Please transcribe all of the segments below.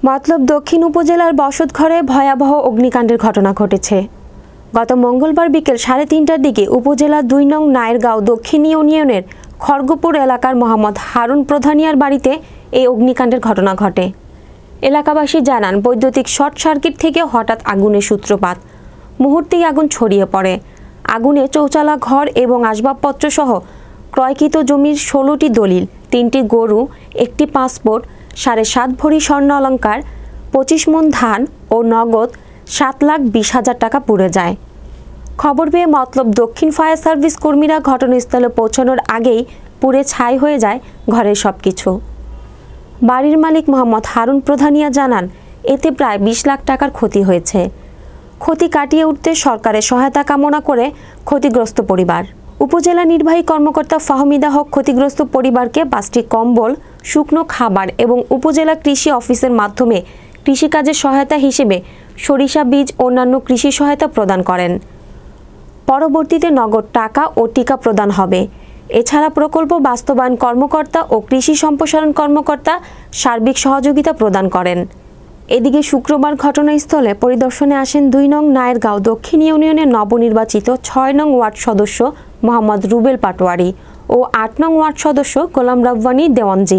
মতলব দক্ষিণ উপজেলার বসতঘরে ভয়াবহ অগ্নিকাণ্ডের ঘটনা ঘটেছে। গত মঙ্গলবার বিকেল 3:30টার দিকে উপজেলার 2 নং নায়েরগাঁও দক্ষিণ ইউনিয়নের খড়গপুর এলাকার মোহাম্মদ হারুন প্রধানিয়ার বাড়িতে এই অগ্নিকাণ্ডের ঘটনা ঘটে। এলাকাবাসী জানান, বৈদ্যুতিক শর্ট সার্কিট থেকে হঠাৎ আগুনের সূত্রপাত। মুহূর্তেই আগুন ছড়িয়ে পড়ে। আগুনে চৌচালা ঘর এবং আসবাবপত্র সহ ক্রয়কৃত জমির 16টি দলিল, 3টি গরু, একটি পাসপোর্ট, 7.5 ভরি স্বর্ণ অলঙ্কার, 25 মণ ধান ও নগদ 7,20,000 টাকা পুড়ে যায়। খবর পেয়ে মতলব দক্ষিণ ফায়ার সার্ভিস কর্মীরা ঘটনাস্থলে পৌঁছানোর আগেই পুড়ে ছাই হয়ে যায় ঘরের সবকিছু। বাড়ির মালিক মোহাম্মদ হারুন প্রধানিয়া জানান, এতে প্রায় 20 লাখ টাকার ক্ষতি হয়েছে। ক্ষতি কাটিয়ে উঠতে সরকারের সহায়তা কামনা করে ক্ষতিগ্রস্ত পরিবার। উপজেলা নির্বাহী কর্মকর্তা ফাহমিদা হক ক্ষতিগ্রস্ত পরিবারকে 5টি কম্বল, শুকনো খাবার এবং উপজেলা কৃষি অফিসের মাধ্যমে কৃষিকাজের সহায়তা হিসেবে সরিষা বীজ অন্যান্য কৃষি সহায়তা প্রদান করেন। পরবর্তীতে নগদ টাকা ও টিকা প্রদান হবে। এছাড়া প্রকল্প বাস্তবায়ন কর্মকর্তা ও কৃষি সম্প্রসারণ কর্মকর্তা সার্বিক সহযোগিতা প্রদান করেন। এদিকে শুক্রবার ঘটনাস্থলে পরিদর্শনে আসেন 2 নং নায়েরগাঁও দক্ষিণ ইউনিয়নের নবনির্বাচিত 6 নং ওয়ার্ড সদস্য মোহাম্মদ রুবেল পাটোয়ারি ও 8 নং ওয়ার্ড সদস্য গোলাম রাব্বানী দেওয়ানজি।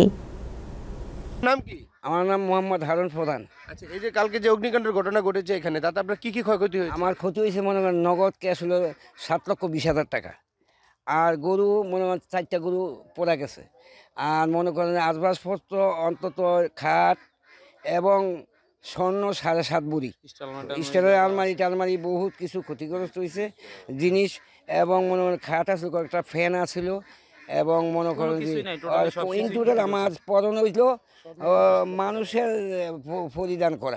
নাম কি? আমার নাম মোহাম্মদ হারুন প্রধান। আচ্ছা, এই যে কালকে যে অগ্নিকাণ্ডের ঘটনা ঘটেছে এখানে, তাতে আপনার কি ক্ষয়ক্ষতি হয়েছে? আমার ক্ষতি হয়েছে মনে করেন নগদ ক্যাশ হলো 7,20,000 টাকা, আর গরু মনে করেন 4টা গরু পড়া গেছে, আর মনে করেন আসবাবপত্র অন্তত খাট এবং স্বর্ণ 7.5 ভরি, স্টিলের আলমারি বহুত কিছু ক্ষতিগ্রস্ত হয়েছে জিনিস। এবং মনে করেন খাট আছে, একটা ফ্যান আছিল, এবং মনে করেন টোটাল আমার পরন হইল মানুষের পরিধান করা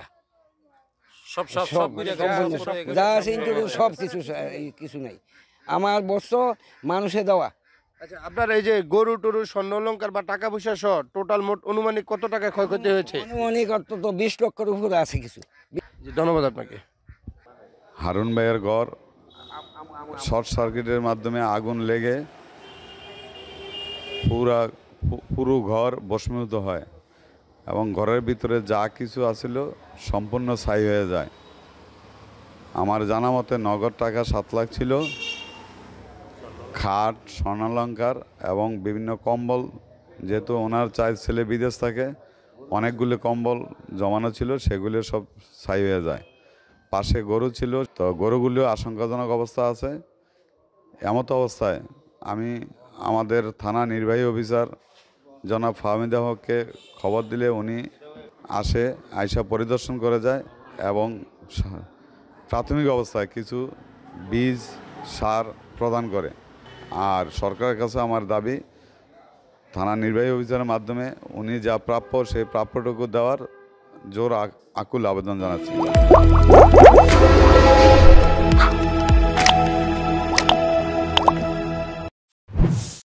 যা আছে সব কিছু নাই, আমার বস্ত্র মানুষে দেওয়া। আচ্ছা, আপনার এই যে গরু টরু স্বর্ণ অলঙ্কার বা টাকা পয়সা সহ টোটাল মোট অনুমানিক কত টাকা ক্ষয়ক্ষতি হয়েছে? অনুমানিক অন্তত 20 লক্ষের উপরে আছে কিছু। ধন্যবাদ আপনাকে। হারুন ভাইয়ের ঘর শর্ট সার্কিটের মাধ্যমে আগুন লেগে পুরো ঘর ভস্মীভূত হয় এবং ঘরের ভিতরে যা কিছু আছিল সম্পূর্ণ ছাই হয়ে যায়। আমার জানা মতে নগদ টাকা 7 লাখ ছিল, খাট, স্বর্ণালঙ্কার এবং বিভিন্ন কম্বল, যেহেতু ওনার 4 ছেলে বিদেশ থাকে, অনেকগুলো কম্বল জমানো ছিল, সেগুলো সব ছাই হয়ে যায়। পাশে গরু ছিল, তো গরুগুলো আশঙ্কাজনক অবস্থা আছে। এমতো অবস্থায় আমি আমাদের থানা নির্বাহী অফিসার জনাব ফাহমিদা হককে খবর দিলে উনি আইসা পরিদর্শন করে যায় এবং প্রাথমিক অবস্থায় কিছু বীজ সার প্রদান করে। আর সরকারের কাছে আমার দাবি, থানা নির্বাহী অফিসারের মাধ্যমে উনি যা প্রাপ্য সেই প্রাপ্যটুকু দেওয়ার জোর আকুল আবেদন জানাচ্ছি।